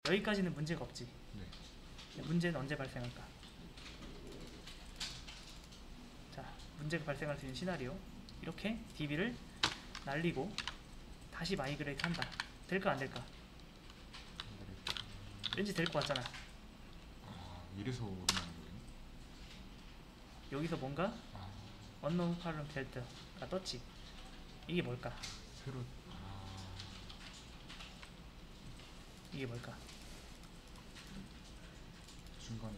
여기까지는 문제가 없지. 네. 문제는 언제 발생할까? 자, 문제가 발생할 수 있는 시나리오. 이렇게 DB를 날리고 다시 마이그레이트 한다. 될까 안 될까? 왠지 될 것 같잖아. 이래서 오르는 거예요? 여기서 뭔가 unknown column delta가 떴지. 이게 뭘까? 새로 이게 뭘까? 중간에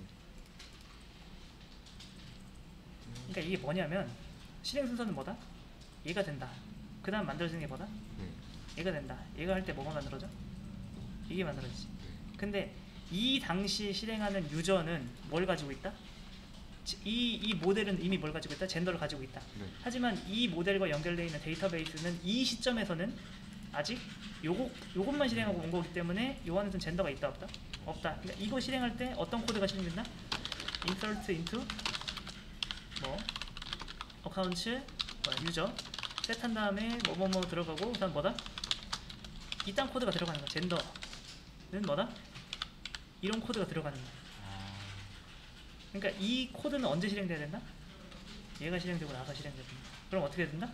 그러니까 이게 뭐냐면 실행 순서는 뭐다? 얘가 된다. 그 다음 만들어지는 게 뭐다? 네. 얘가 된다. 얘가 할 때 뭐가 만들어져? 이게 만들어지지. 네. 근데 이 당시 실행하는 유저는 뭘 가지고 있다? 이 모델은 이미 뭘 가지고 있다? 젠더를 가지고 있다. 네. 하지만 이 모델과 연결되어 있는 데이터베이스는 이 시점에서는 아직 요것만 실행하고 온 거기 때문에 요 안에는 젠더가 있다 없다? 없다. 그러니까 이거 실행할 때 어떤 코드가 실행된다? insert into 뭐 accounts 유저 셋한 다음에 뭐뭐뭐 들어가고 그다음 뭐다? 이딴 코드가 들어가는 거야. 젠더는 뭐다? 이런 코드가 들어가는 거야. 그러니까 이 코드는 언제 실행돼야 된다? 얘가 실행되고 나가 실행돼야 된다. 그럼 어떻게 된다?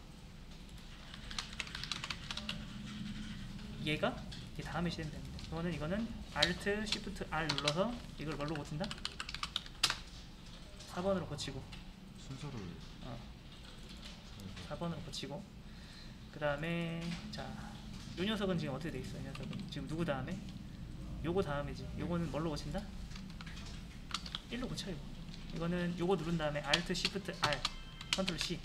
얘가 이 다음에 실행됩니다. 이거는 Alt, Shift, R 눌러서 이걸 뭘로 고친다? 4번으로 고치고 순서를 4번으로 고치고 그 다음에 자, 요 녀석은 지금 어떻게 돼 있어? 이 녀석은 지금 누구 다음에? 요거 다음이지. 요거는 뭘로 고친다? 1로 고쳐. 이거는 요거 누른 다음에 Alt, Shift, R, Ctrl C.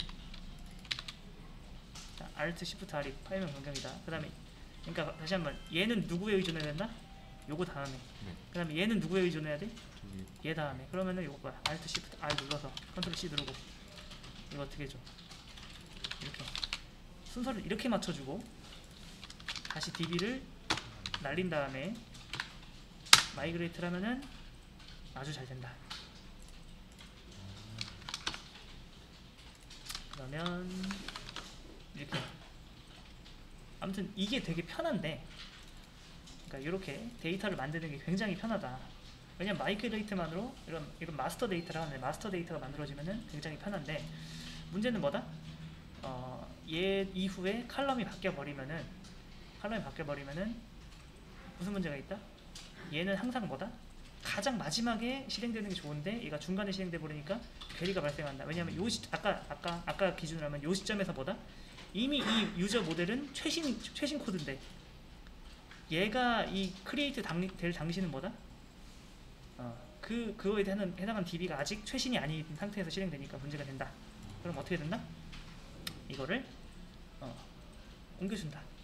자, Alt, Shift, R이 파일명 변경이다. 그 다음에 그러니까 다시 한번 얘는 누구에 의존해야 된다? 요거 다음에. 네. 그 다음에 얘는 누구에 의존해야 돼? 저기 얘 다음에. 그러면은 요거 뭐야? Alt, Shift, R 눌러서 Ctrl C 누르고 이거 어떻게 해줘? 이렇게 순서를 이렇게 맞춰주고 다시 DB를 날린 다음에 마이그레이트를 하면은 아주 잘 된다. 그러면 이렇게 아무튼 이게 되게 편한데 그러니까 이렇게 데이터를 만드는 게 굉장히 편하다. 왜냐면 마이그레이트만으로 이런 마스터 데이터라 하는데 마스터 데이터가 만들어지면은 굉장히 편한데 문제는 뭐다? 얘 이후에 칼럼이 바뀌어 버리면은 무슨 문제가 있다? 얘는 항상 뭐다? 가장 마지막에 실행되는 게 좋은데 얘가 중간에 실행돼 버리니까 괴리가 발생한다. 왜냐면 아까 기준으로 하면 요 시점에서 뭐다? 이미 이 유저 모델은 최신 코드인데 얘가 이 크리에이트 될 당시는 뭐다? 그거에 해당한 DB가 아직 최신이 아닌 상태에서 실행되니까 문제가 된다. 그럼 어떻게 된다? 이거를 옮겨준다.